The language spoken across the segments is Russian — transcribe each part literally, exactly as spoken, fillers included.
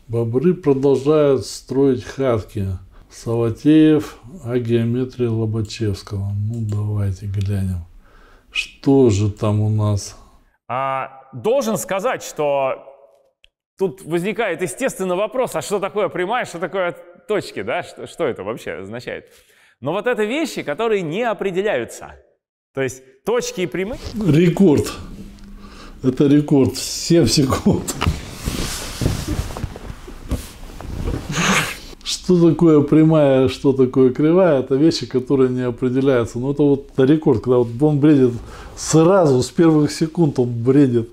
Бобры продолжают строить хатки. Саватеев о геометрии Лобачевского. Ну, давайте глянем. Что же там у нас? А, должен сказать, что тут возникает естественный вопрос, а что такое прямая, что такое точки, да? Что, что это вообще означает? Но вот это вещи, которые не определяются. То есть точки и прямые... Рекорд. Это рекорд. семь секунд. Что такое прямая, что такое кривая, это вещи, которые не определяются. Но это вот рекорд, когда вот он бредит сразу, с первых секунд он бредит.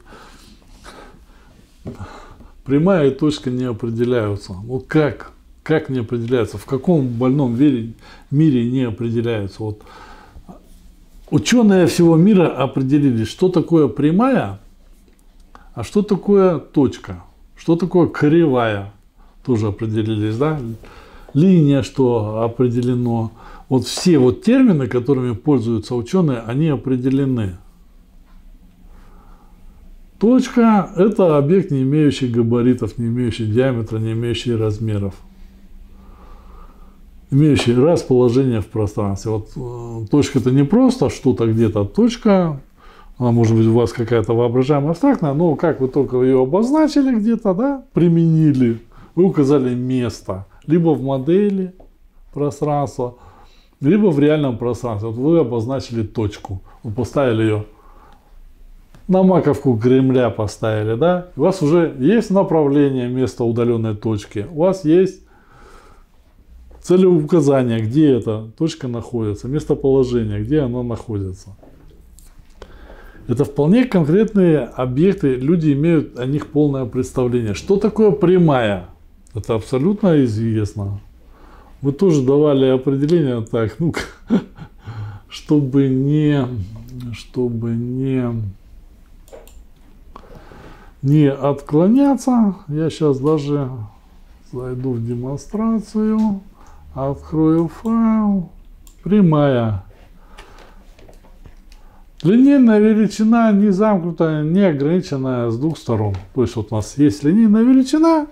Прямая и точка не определяются. Вот как? Как не определяются? В каком больном мире, мире не определяются? Вот. Ученые всего мира определили, что такое прямая, а что такое точка, что такое кривая. Тоже определились, да? Линия, что определено. Вот все вот термины, которыми пользуются ученые, они определены. Точка – это объект, не имеющий габаритов, не имеющий диаметра, не имеющий размеров. Имеющий расположение в пространстве. Вот точка – это не просто что-то где-то. Точка, она может быть у вас какая-то воображаемая, абстрактная, но как вы только ее обозначили где-то, да, применили, вы указали место, либо в модели пространства, либо в реальном пространстве. Вот вы обозначили точку, вы поставили ее на маковку Кремля, поставили, да? У вас уже есть направление места удаленной точки, у вас есть целеуказание, где эта точка находится, местоположение, где она находится. Это вполне конкретные объекты, люди имеют о них полное представление. Что такое прямая? Это абсолютно известно. Вы тоже давали определение, так, ну, чтобы не, чтобы не, не отклоняться, я сейчас даже зайду в демонстрацию, открою файл, прямая. Линейная величина не замкнутая, не ограниченная с двух сторон. То есть вот у нас есть линейная величина,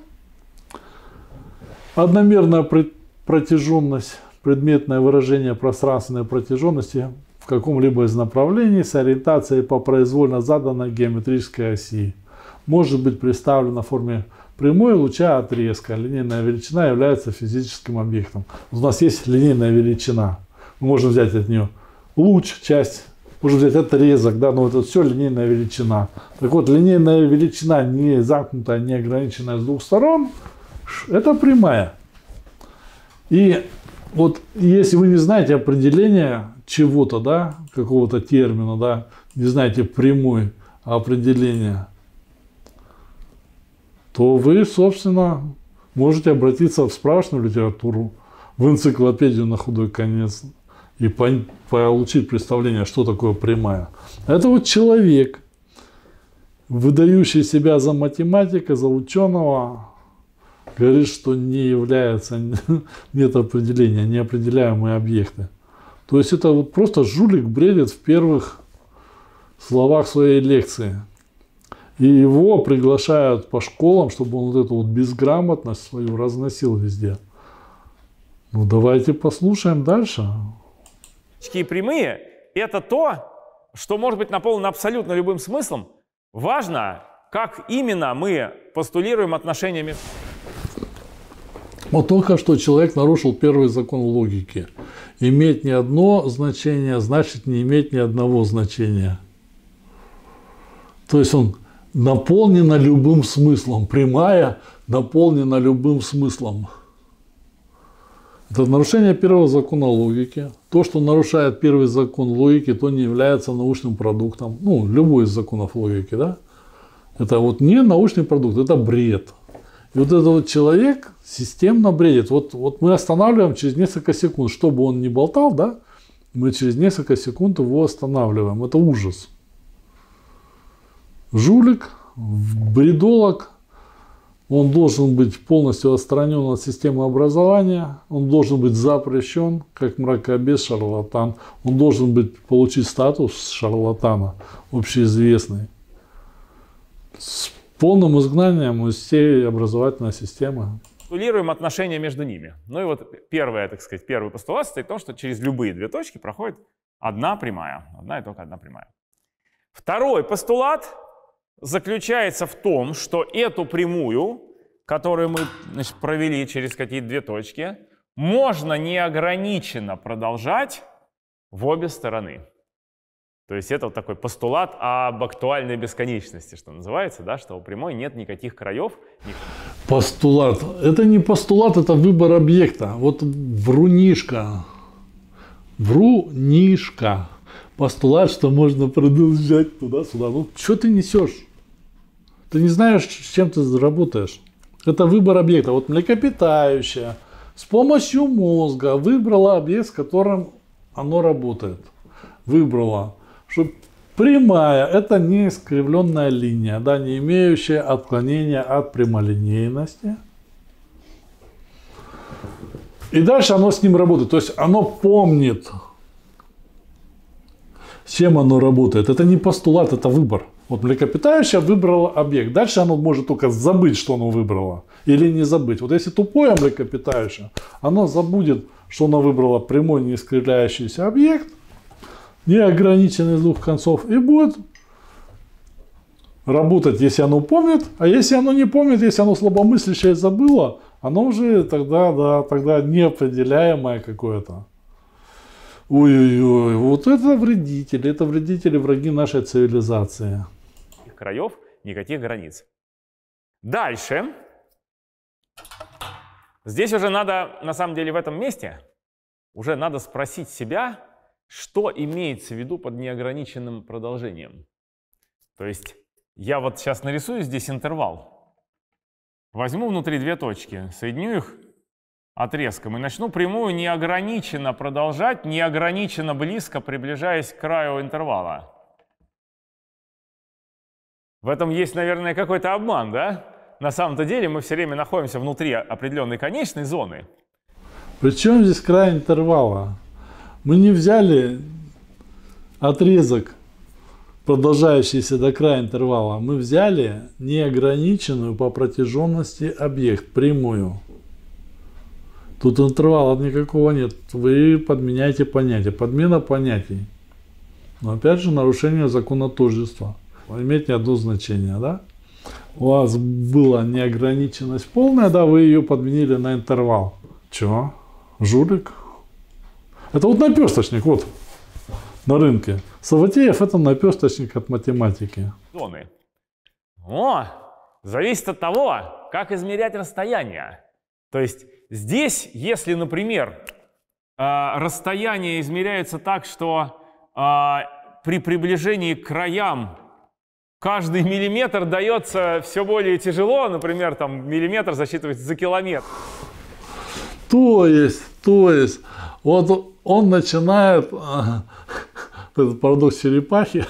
одномерная протяженность, предметное выражение пространственной протяженности в каком-либо из направлений с ориентацией по произвольно заданной геометрической оси. Может быть представлена в форме прямой луча отрезка. Линейная величина является физическим объектом. У нас есть линейная величина. Мы можем взять от нее луч, часть, можем взять отрезок, да, но это все линейная величина. Так вот, линейная величина не замкнутая, не ограниченная с двух сторон, это прямая. И вот если вы не знаете определения чего-то, да, какого-то термина, да, не знаете прямой определения, то вы, собственно, можете обратиться в справочную литературу, в энциклопедию на худой конец и получить представление, что такое прямая. Это вот человек, выдающий себя за математика, за ученого, говорит, что не является, нет определения, неопределяемые объекты. То есть это вот просто жулик бредит в первых словах своей лекции. И его приглашают по школам, чтобы он вот эту вот безграмотность свою разносил везде. Ну давайте послушаем дальше. Точки и прямые – это то, что может быть наполнено абсолютно любым смыслом. Важно, как именно мы постулируем отношениями. Вот только что человек нарушил первый закон логики. Иметь не одно значение, значит не иметь ни одного значения. То есть он наполнена любым смыслом. Прямая наполнена любым смыслом. Это нарушение первого закона логики. То, что нарушает первый закон логики, то не является научным продуктом. Ну, любой из законов логики, да? Это вот не научный продукт, это бред. И вот этот вот человек системно бредит. Вот, вот мы останавливаем через несколько секунд. Чтобы он не болтал, да, мы через несколько секунд его останавливаем. Это ужас. Жулик, бредолог, он должен быть полностью отстранен от системы образования, он должен быть запрещен, как мракобес, шарлатан. Он должен быть, получить статус шарлатана, общеизвестный. полным изгнанием из всей образовательной системы. Постулируем отношения между ними. Ну и вот первое, так сказать, первый постулат состоит в том, что через любые две точки проходит одна прямая. Одна и только одна прямая. Второй постулат заключается в том, что эту прямую, которую мы, значит, провели через какие-то две точки, можно неограниченно продолжать в обе стороны. То есть это вот такой постулат об актуальной бесконечности, что называется, да, что у прямой нет никаких краев. Постулат. Это не постулат, это выбор объекта. Вот врунишка. Врунишка. Постулат, что можно продолжать туда-сюда. Ну, что ты несешь? Ты не знаешь, с чем ты работаешь. Это выбор объекта. Вот млекопитающее с помощью мозга выбрала объект, с которым оно работает. Выбрала, что прямая – это не искривленная линия, да, не имеющая отклонения от прямолинейности. И дальше оно с ним работает. То есть оно помнит, с чем оно работает. Это не постулат, это выбор. Вот млекопитающее выбрало объект. Дальше оно может только забыть, что оно выбрало. Или не забыть. Вот если тупое млекопитающее, оно забудет, что оно выбрало прямой не искривляющийся объект, не ограниченный с двух концов, и будет работать, если оно помнит. А если оно не помнит, если оно слабомыслящее забыло, оно уже тогда, да, тогда неопределяемое какое-то. Ой-ой-ой, вот это вредители, это вредители, враги нашей цивилизации. Краев, никаких границ. Дальше. Здесь уже надо, на самом деле, в этом месте, уже надо спросить себя, что имеется в виду под неограниченным продолжением. То есть я вот сейчас нарисую здесь интервал. Возьму внутри две точки, соединю их отрезком и начну прямую неограниченно продолжать, неограниченно близко приближаясь к краю интервала. В этом есть, наверное, какой-то обман, да? На самом-то деле мы все время находимся внутри определенной конечной зоны. Причем здесь край интервала? Мы не взяли отрезок, продолжающийся до края интервала. Мы взяли неограниченную по протяженности объект, прямую. Тут интервала никакого нет. Вы подменяете понятия. Подмена понятий. Но опять же нарушение закона тождества. Имеет не одно значение, да? У вас была неограниченность полная, да, вы ее подменили на интервал. Чего? Жулик? Это вот наперсточник, вот, на рынке. Саватеев — это наперсточник от математики. Зоны. О, зависит от того, как измерять расстояние. То есть здесь, если, например, расстояние измеряется так, что при приближении к краям каждый миллиметр дается все более тяжело, например, там миллиметр засчитывается за километр. То есть, то есть, вот он начинает, этот парадокс черепахи,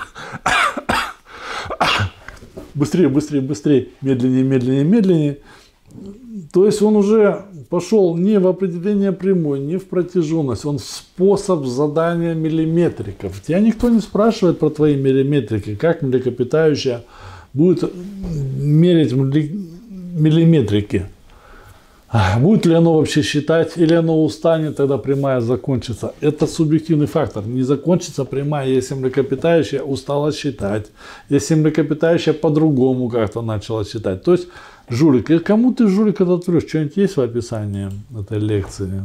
быстрее, быстрее, быстрее, медленнее, медленнее, медленнее. То есть он уже пошел не в определение прямой, не в протяженность, он в способ задания миллиметриков. Тебя никто не спрашивает про твои миллиметрики, как млекопитающее будет мерить миллиметрики. Будет ли оно вообще считать, или оно устанет, тогда прямая закончится. Это субъективный фактор. Не закончится прямая, если млекопитающее устало считать, если млекопитающее по-другому как-то начало считать. То есть жулик. И кому ты жулик этот врешь? Что-нибудь есть в описании этой лекции?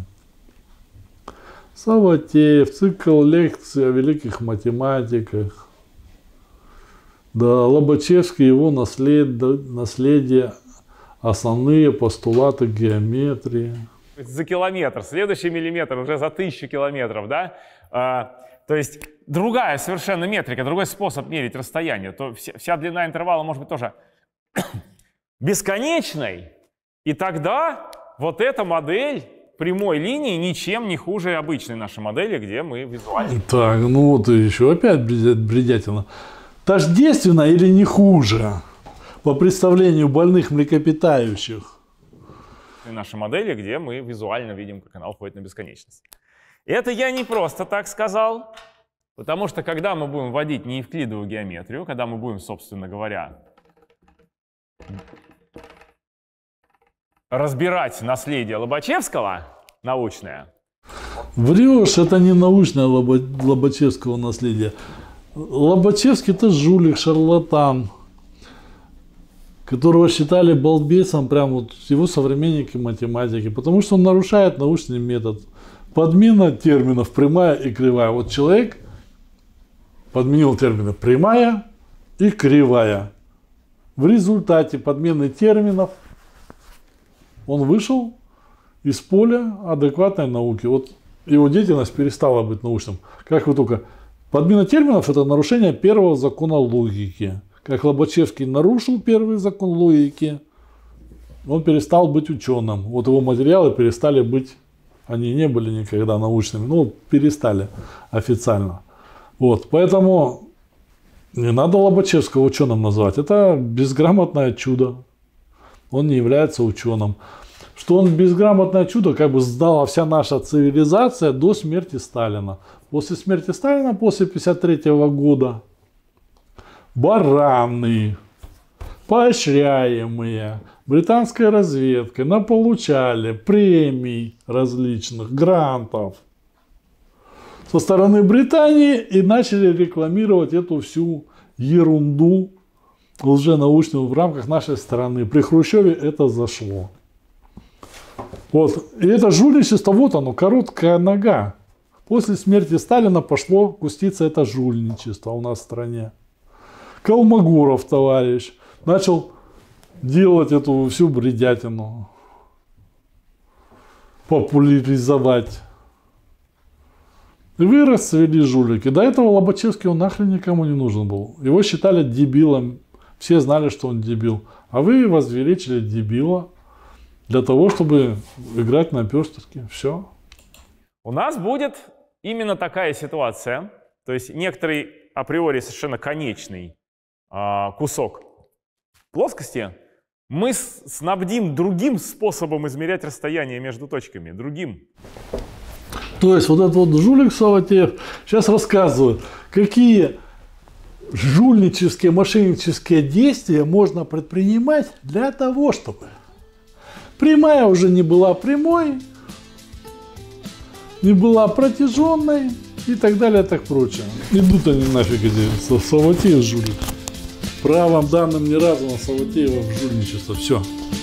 Саватеев, цикл лекций о великих математиках. Да, Лобачевский, его наслед... наследие. Основные постулаты геометрии. За километр. Следующий миллиметр уже за тысячу километров, да? А, то есть другая совершенно метрика, другой способ мерить расстояние. То вся, вся длина интервала может быть тоже бесконечной. И тогда вот эта модель прямой линии ничем не хуже обычной нашей модели, где мы визуально... Так, ну вот и еще опять бредятина. Тождественно или не хуже? По представлению больных млекопитающих. Наши модели, где мы визуально видим, как она уходит на бесконечность. Это я не просто так сказал, потому что когда мы будем вводить неевклидовую геометрию, когда мы будем, собственно говоря, разбирать наследие Лобачевского научное. Врешь, это не научное Лоба, Лобачевского наследие. Лобачевский это жулик, шарлатан, которого считали балбесом прям вот его современники математики, потому что он нарушает научный метод. Подмена терминов прямая и кривая. Вот человек подменил термины прямая и кривая. В результате подмены терминов он вышел из поля адекватной науки. Вот его деятельность перестала быть научным. Как вы только... Подмена терминов – это нарушение первого закона логики. Как Лобачевский нарушил первый закон логики, он перестал быть ученым. Вот его материалы перестали быть, они не были никогда научными, ну, перестали официально. Вот, поэтому не надо Лобачевского ученым называть. Это безграмотное чудо. Он не является ученым. Что он безграмотное чудо, как бы сдала вся наша цивилизация до смерти Сталина. После смерти Сталина, после пятьдесят третьего года, бараны, поощряемые британской разведкой, наполучали премий различных, грантов со стороны Британии и начали рекламировать эту всю ерунду лженаучную в рамках нашей страны. При Хрущеве это зашло. Вот. И это жульничество, вот оно, короткая нога. После смерти Сталина пошло куститься это жульничество у нас в стране. Колмогоров, товарищ, начал делать эту всю бредятину. Популяризовать. И вы расцвели жулики. До этого Лобачевский он нахрен никому не нужен был. Его считали дебилом. Все знали, что он дебил. А вы возвеличили дебила для того, чтобы играть на перстке. Все. У нас будет именно такая ситуация. То есть некоторый априори совершенно конечный э, кусок плоскости мы снабдим другим способом измерять расстояние между точками. Другим. То есть вот этот вот жулик Саватеев сейчас рассказывает, какие жульнические, мошеннические действия можно предпринимать для того, чтобы прямая уже не была прямой, не была протяженной и так далее, так прочее. Идут они нафиг эти Саватеев жулик. Правом данным ни разу на Саватеева в жульничество. Все.